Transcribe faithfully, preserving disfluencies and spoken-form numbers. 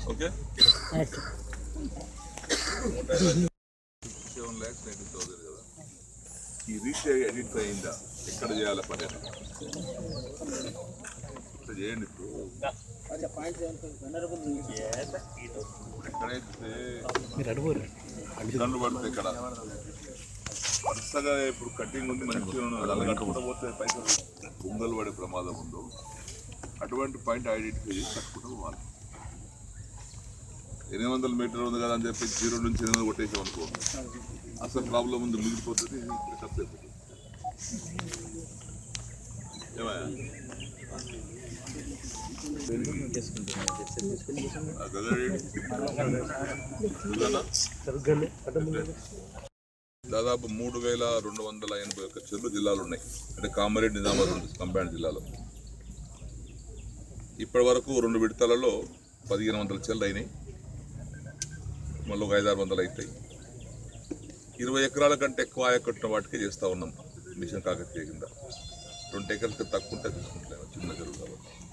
Okay seven lakhs ninety thousand కదా ఈ reach identify అయిందా ఎక్కడ చేయాలి పని ఇక్కడ చేయండి. ఇప్పుడు ఎక్కడైతే గన్ను పడితే ఇక్కడ వరుసగా ఇప్పుడు కటింగ్ ఉంది మంచిగా కట్టుకుంటూ పోతే పైసలు బొంగలు పడే ప్రమాదం ఉందో అటువంటి పాయింట్ ఐడెంటిఫై చేసి కట్టుకుంటూ పోవాలి. ఎనిమిది వందల మీటర్ ఉంది కదా అని చెప్పి జీరో నుంచి ఎనిమిది కొట్టేసాం అనుకో అసలు ప్రాబ్లం ఉంది మిగిలిపోతుంది. ఖర్చు అయిపోతుంది. ఏమయ్యా దాదాపు మూడు వేల రెండు వందల ఎనభై ఒక్క చెరువులు జిల్లాలు ఉన్నాయి. అంటే కామారెడ్డి నిజామాబాద్ కంబైన్డ్ జిల్లాలో ఇప్పటి వరకు రెండు విడతలలో పదిహేను వందల చెల్లు అయినాయి. మళ్ళీ ఒక ఐదారు వందలు అవుతాయి. ఇరవై ఎకరాల కంటే ఎక్కువ ఆయకట్టిన వాటికి చేస్తూ ఉన్నాం మిషన్ కాకతీయ కింద. రెండు ఎకరాలకి తక్కువ ఉంటే తీసుకుంటలేము చిన్న చెరువు కాబట్టి.